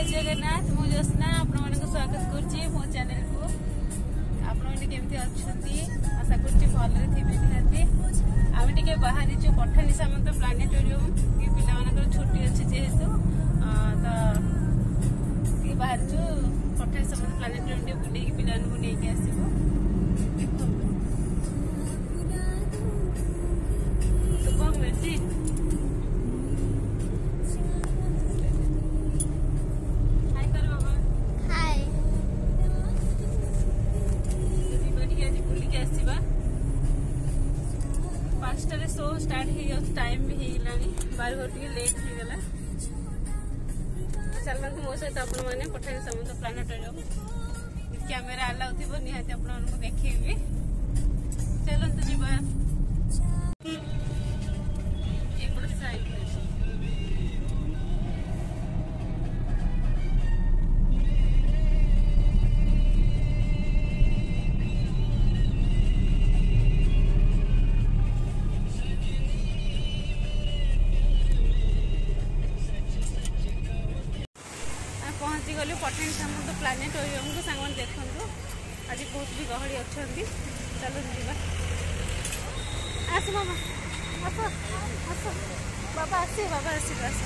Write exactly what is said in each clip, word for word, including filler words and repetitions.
जगन्नाथ मु जोस्ना आपण स्वागत करुच्ची मो चैनल को आपमती आशा कर भले थे निहाती आम टे बाहरी पठानी सामंत प्लानेटोरियम कि पिला छुट्टी अच्छी जेहेतु तो बाहर पठानी सामंत प्लानेटोरियम टे बुले पिला नहीं आसो शुभम बेटी शो स्टार्ट हो टाइम भी होगलानी बार घर टे लेट होगला चलते मो सहित आपण मैंने Pathani Samanta planetarium camera allow थी निहाती आपको देखी चलते जीवा पहुँची गलु पठानी सामंत प्लानेटोरियम को सांग देखु आज बहुत भी गहली अच्छा चलो जीवा आस बाबा आस आस बाबा आस बाबा आस आस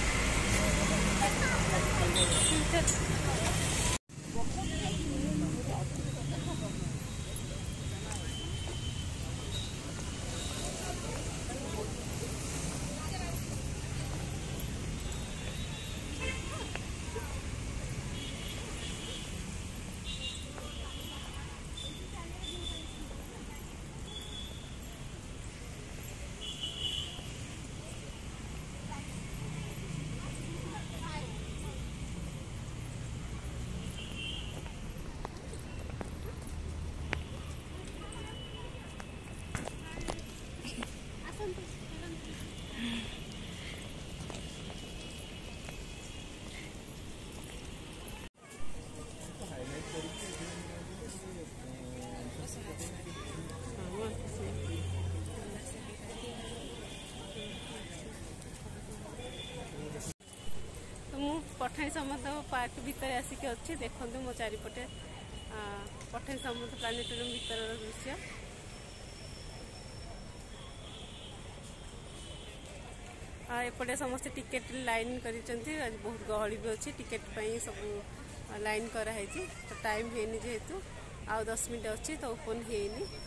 पठानी सामंत पार्क भितर आसिक अच्छी देखो मो चारिपटे पठानी सामंत प्लानेटोरियम भितर दृश्य एपटे समस्त टिकेट लाइन कर बहुत गहली भी अच्छी टिकेट सब लाइन कराई तो टाइम है जेहेतु आउ दस मिनट अच्छी तो ओपन है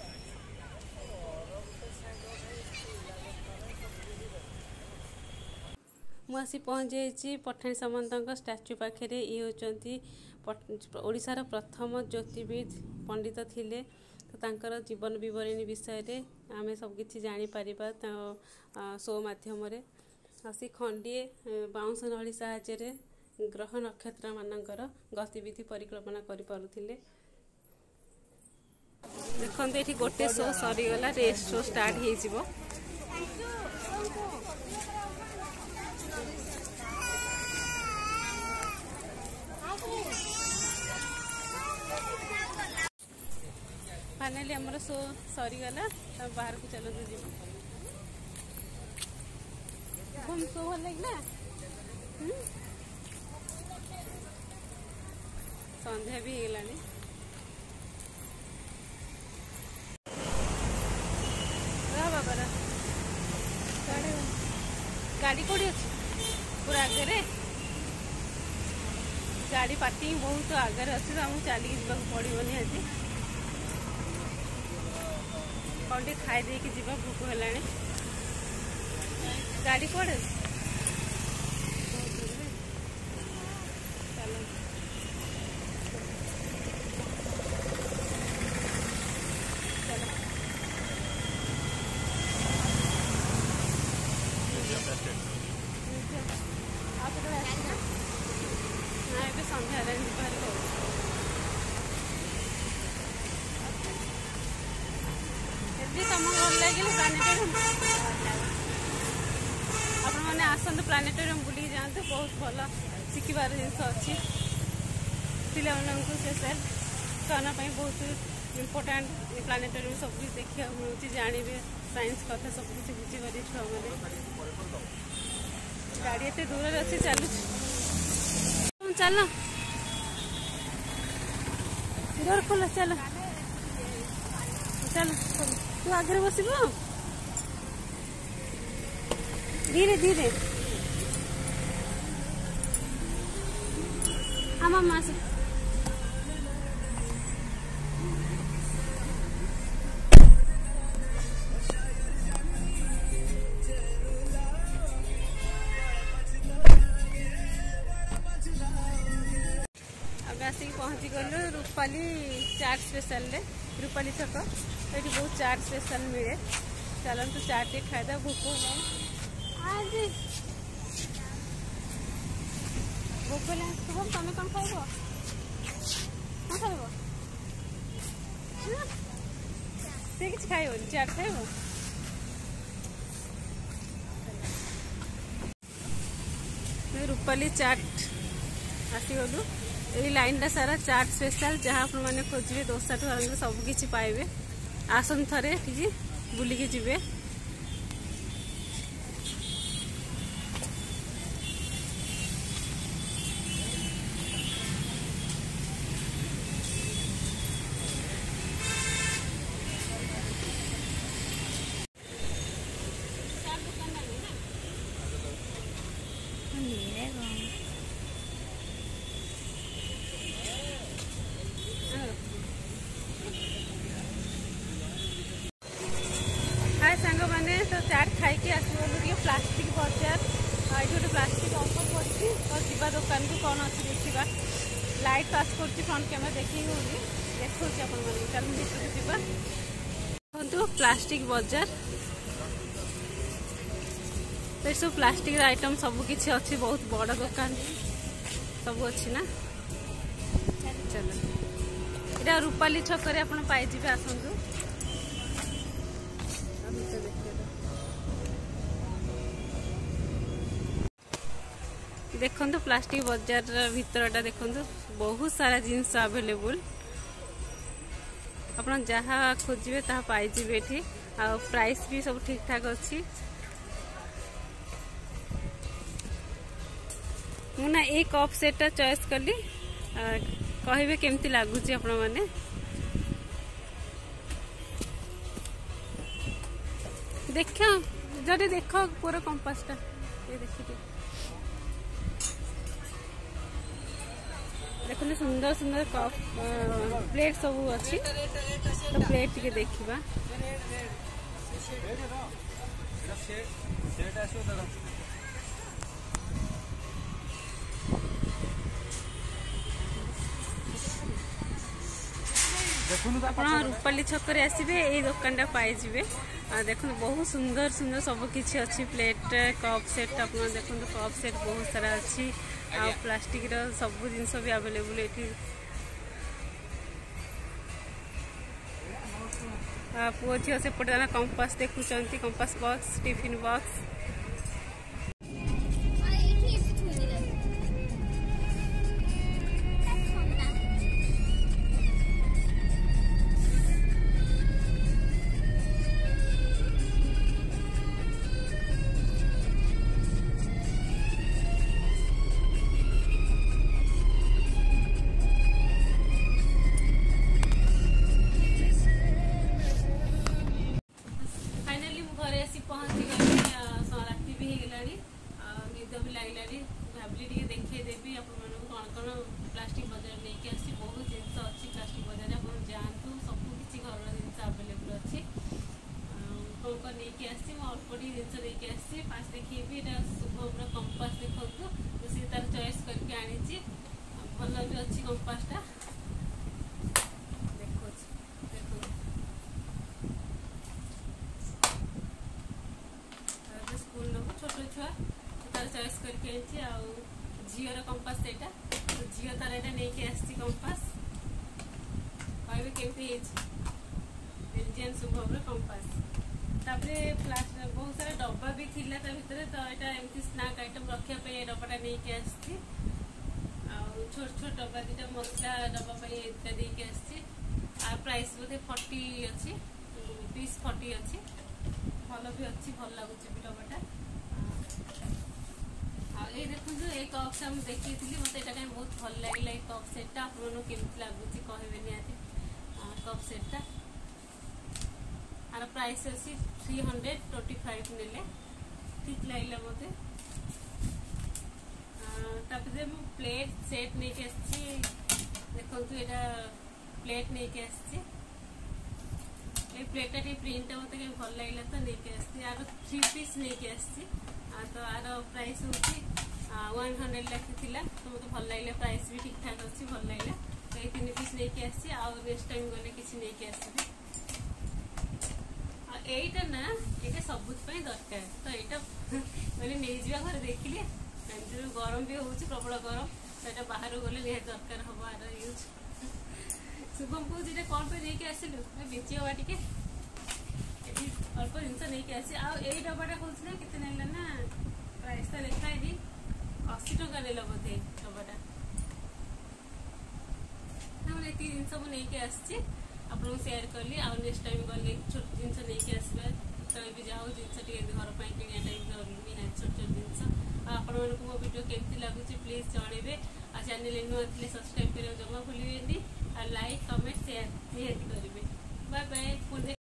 मुझे पहुँच जाइए पठानी सामंत स्टाच्यू पाखे ये होती ओडिशार प्रथम ज्योतिर्विद पंडित थिले तो तांकर जीवन विवरणी विषय आम सबकि जापर शो मध्यम सी खंडे बाउंश नली साहाय्य ग्रह नक्षत्र मानकर गतिविधि परिकल्पना करें देखते ये गोटे शो सरीगला रेस्ट शो स्टार्ट हो फाइनली आमर शो सरीगला बाहर को चलते जी शो भल लगे संध्या भी होगलानी बाबार गाड़ी कौड़ी अच्छी पूरा आगे गाड़ी पार्किंग बहुत आगे अच्छे तो आमको चलिए जावाक पड़ो निहाती कौन टे खाई देकी जीवा भूख है गाड़ी कौन चलो आप संध्या तुम भल लगे प्लानेटोरियम आपण मैंने आसतु प्लानेटोरियम बुलिक जातु बहुत भल शिखबार जिन अच्छी पाने स्पेशल बहुत इम्पोर्टाट प्लानेटोरियम सब कुछ देखा मिलूँ जानवे साइंस कथा सब कुछ बुझीपारे छुआ मैंने गाड़ी एत दूर अच्छी चलु चलो डोर खोल चलो चलो तू आगे बसब धीरे धीरे हाँ मामा से आसिक पहुँची गलु रूपाली चाट स्पेशल रे रूपाली छक ये बहुत चाट स्पेशल मिले चलतु चाट टे खादा भूक आज भूक तुम तुम कौन खाइब कौन खाइब से कि खाइबन चाट खाइब रूपाली चाट आसीगलु यही लाइन टा सारा चाट स्पेशल जहाँ आप मैंने खोजे डोसा ठू आरंभ सबकि पाइबे आसन थे बुलिकी जीवे सांग मैंने तो चाट खाई आसगलु प्लास्टिक बजार ये गोटे प्लास्टिक ऑफर पड़ी तो जीवा दुकान को कौन अच्छी देखा लाइट पास कर फ्रंट कैमेरा देखी होनी देखा चल भर जावा देखो प्लास्टिक बजार तो सब प्लास्टिक आइटम सब किसी अच्छी बहुत बड़ दुकान सब अच्छी ना चलो यहाँ रूपाली छक पाइबे आसतु देखो प्लास्टिक बजार भीतरटा देखो बहुत सारा जिनस अवेलेबल आप जहाँ खोजे ता पाइबे ये आ प्राइस भी सब ठीक ठाक अच्छी मुना ए कप सेट चॉइस कली कहे केमती लगुच आपण मैंने देख जदि देख पूरा कंपासटा ये देखिए देखते सुंदर सुंदर कप प्लेट सब अच्छी तो प्लेट टे देखा रूपाली छक आसबे ये दुकान पाइबे देखो बहुत सुंदर सुंदर सब किसी अच्छी प्लेट कप सेट आप देखो कप सेट बहुत सारा अच्छी आ प्लास्टिक रो सब जिनस भी अवेलेबल ये पुओ झील सेपटे कंपास देखुं compass box tiffin box plastic बजार नहीं आसी बहुत जिन अच्छी प्लास्टिक बजार आप जातु सब किसी घर जिन अवेलेबल अच्छी कौन कौन नहीं आसी अल्प जिन नहीं आसी फास्ट देखिए शुभम कंपास देखो तो सी तार चॉइस करके आनी भल भी अच्छी कंपासटा देखो देखो स्कूल लोग छोट छुआ तार चॉइस करके आई झीर कंपास सेटा तो झील तार यहाँ नहीं आसी कंपास कहे केमती बेलजियन शुभम कंपास तापरे बहुत सारा डब्बा भी थिला ता भितर तो यहाँ एमती स्नैक आइटम रखापी डब्बाटा नहीं आसी छोट छोट डब्बा दीटा मसला डब्बा देके आसी प्राइस बोधे फोर्टी अच्छी पीस फोर्टी अच्छी भल भी अच्छी भल लगुच डब्बाटा ये देखो ये कप से मुझे देखी मत यहाँ कहीं बहुत भल लगे ये कप सेटा आपके लगुच कहे निहती कप सेटा आर प्राइस अच्छी थ्री हंड्रेड ट्वेंटी फाइव ने ठीक लगे मत प्लेट सेट नहीं देखो यहाँ प्लेट नहीं आसी प्लेटा टी प्रिंट मत कहीं भल लगे तो नहीं आसी आर थ्री पीस नहीं आसी तो आर प्राइस हूँ वन हंड्रेड लखी तो मतलब भल लगे प्राइस भी ठीक ठाक अच्छी भल लगे तो ये तीन पीस नहीं आसी नेक्स्ट टाइम गले किसी नहीं आसबी यहीटा ना ये सबुत दरकार तो यहाँ मैंने नहीं जा घर देखिए जो गरम भी हो प्रबल गरम तो यहाँ बाहर गले निहाती दरकार हम आर यूज शुभम को जी कौन पे नहीं आसलु बेची हवा टे अल्प जिन नहीं आसी आई डबाटा कौन के ना प्राइस तो लिखाई अशी टका ने बोधे डबाटा ये जिन सब नहीं आसी आपको सेयार कली आ नेक्स्ट टाइम गले छोट जिन नहीं आसबे तो भी जाओ जिन घर पर किणा टाइम निहाती छोट छोट जिन आपण मो वीडियो केमती लगुच प्लीज जनइबे आ चैनल नुआ थे सब्सक्राइब कर जमा भूलें लाइक कमेंट शेयर निहाती करेंगे बाय बाय।